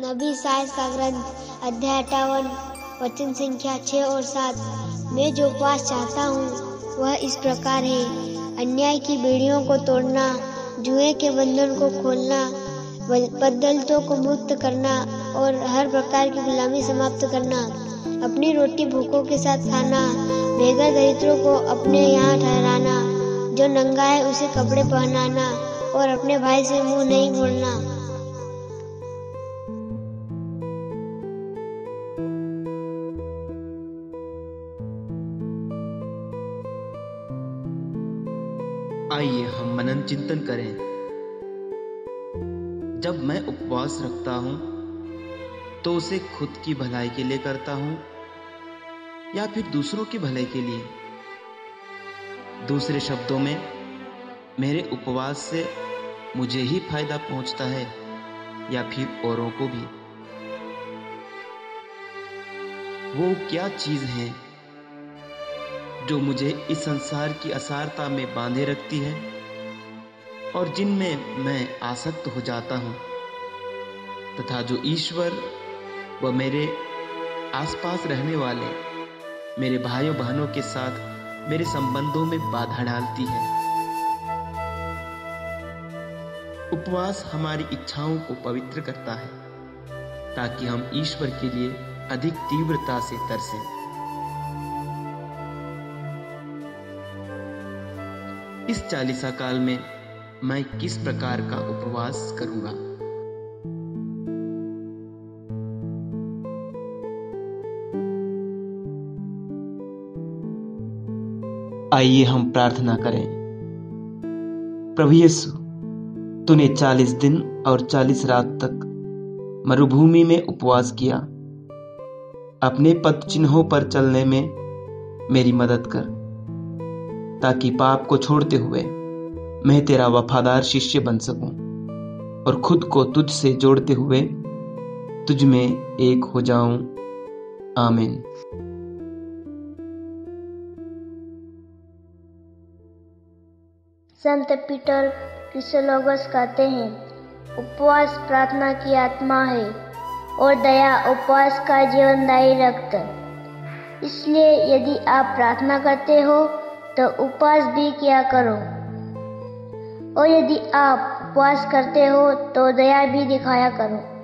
नबी science का ग्रंथ अध्याय 58 वचन संख्या 6 और 7। मैं जो उपवास चाहता हूँ वह इस प्रकार है, अन्याय की बेड़ियों को तोड़ना, जुए के बंधन को खोलना, बददलों को मुक्त करना और हर प्रकार की गुलामी समाप्त करना, अपनी रोटी भूखों के साथ खाना, बेघर दरिद्रों को अपने यहाँ ठहराना, जो नंगा है उसे कपड़े पहनाना और अपने भाई से मुंह नहीं मोड़ना। आइए हम मनन चिंतन करें। जब मैं उपवास रखता हूं तो उसे खुद की भलाई के लिए करता हूं या फिर दूसरों की भलाई के लिए। दूसरे शब्दों में, मेरे उपवास से मुझे ही फायदा पहुंचता है या फिर औरों को भी। वो क्या चीज है जो मुझे इस संसार की असारता में बांधे रखती है और जिनमें मैं आसक्त हो जाता हूं, तथा जो ईश्वर व मेरे आसपास रहने वाले मेरे भाइयों बहनों के साथ मेरे संबंधों में बाधा डालती है। उपवास हमारी इच्छाओं को पवित्र करता है ताकि हम ईश्वर के लिए अधिक तीव्रता से तरसें। इस चालीसा काल में मैं किस प्रकार का उपवास करूंगा? आइए हम प्रार्थना करें। प्रभु यीशु, तूने 40 दिन और 40 रात तक मरुभूमि में उपवास किया। अपने पद चिन्हों पर चलने में मेरी मदद कर, ताकि पाप को छोड़ते हुए मैं तेरा वफादार शिष्य बन सकूं और खुद को तुझ से जोड़ते हुए तुझ में एक हो जाऊं। आमीन। संत पीटर क्रिसोलोगस कहते हैं, उपवास प्रार्थना की आत्मा है और दया उपवास का जीवनदायी रक्त। इसलिए यदि आप प्रार्थना करते हो तो उपवास भी किया करो, और यदि आप उपवास करते हो तो दया भी दिखाया करो।